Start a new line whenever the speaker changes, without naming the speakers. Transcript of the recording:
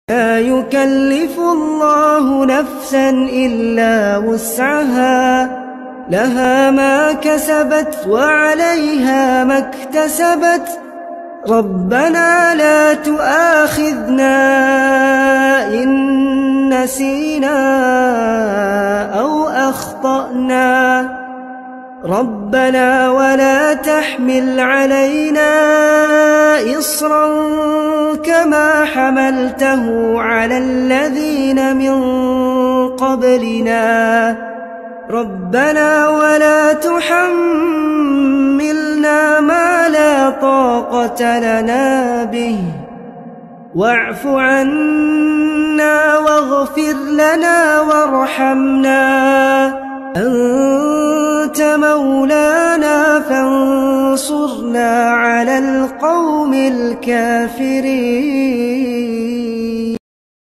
لا يكلف الله نفسا إلا وسعها، لها ما كسبت وعليها ما اكتسبت. ربنا لا تؤاخذنا إن نسينا أو أخطأنا، ربنا ولا تحمل علينا إصرا كما حملته على الذين من قبلنا، ربنا ولا تحملنا ما لا طاقة لنا به، واعف عنا واغفر لنا وارحمنا، أنت مولانا فانصرنا على القوم الكافرين.